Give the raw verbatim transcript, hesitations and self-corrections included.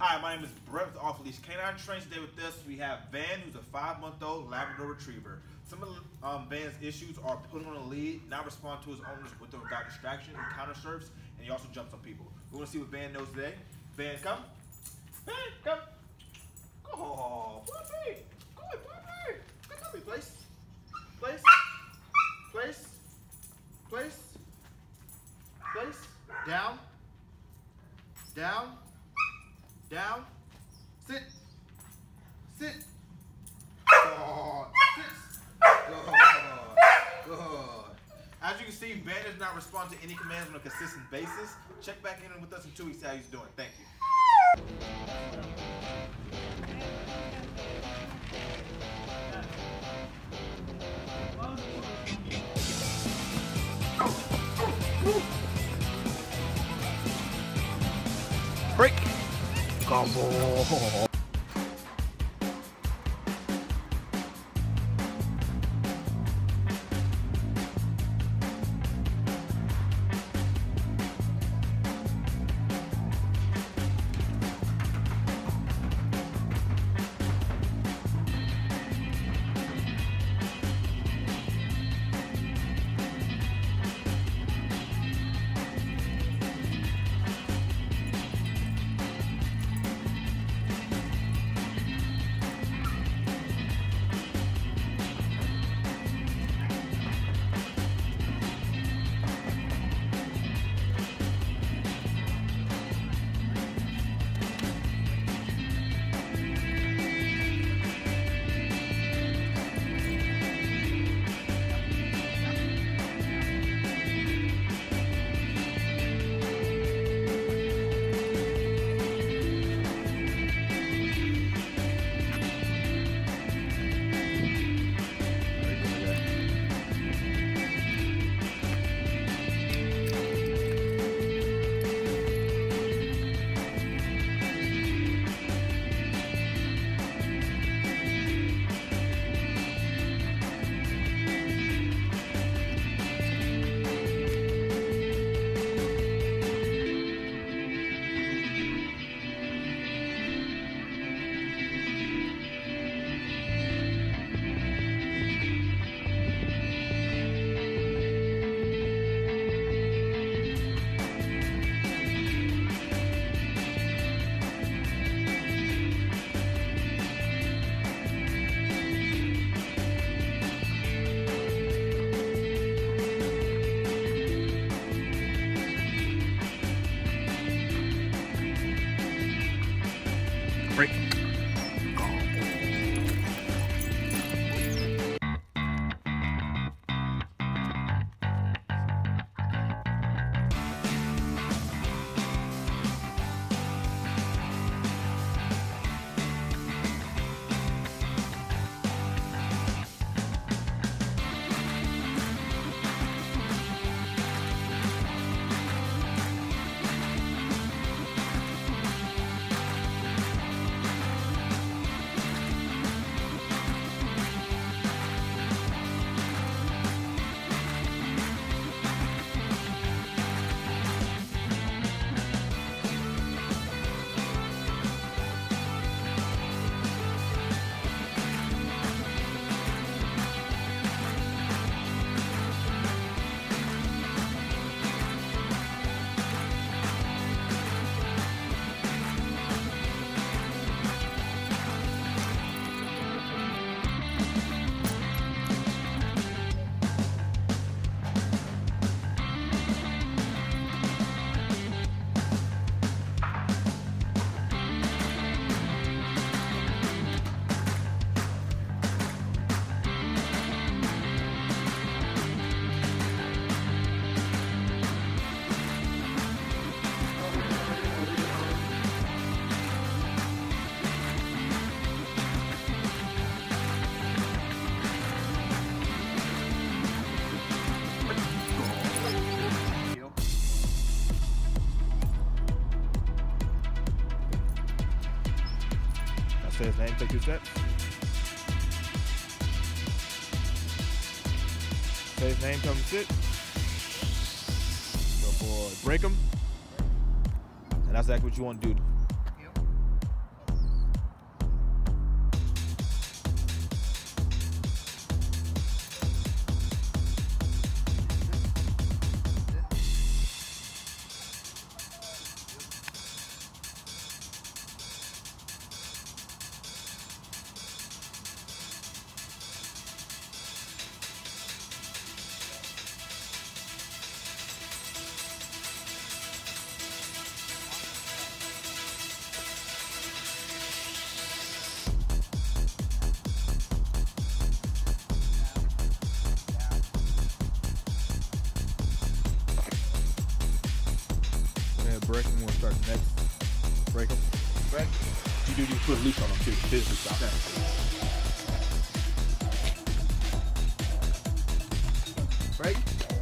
Hi, my name is Brett with Off Leash Canine Train. Today with us, we have Van, who's a five-month-old Labrador Retriever. Some of the, um, Van's issues are putting on a lead, not respond to his owners with or without distraction, and counter surfs, and he also jumps on people. We want to see what Van knows today. Van, come. Van, come. Oh, puppy. Good puppy. Good puppy. Place. Place. Place. Place. Place. Down. Down. Down. Sit. Sit. Oh, sit. Good. Good. As you can see, Van does not respond to any commands on a consistent basis. Check back in with us in two weeks to see how he's doing. Thank you. Break. Combo. Break. Say his name, take two steps. Say his name, tell him to sit. Good boy. Break him. And that's exactly what you want to do. break him. We'll start next. Break him. Break. You do need to put a leash on them too. Physically stop. Break.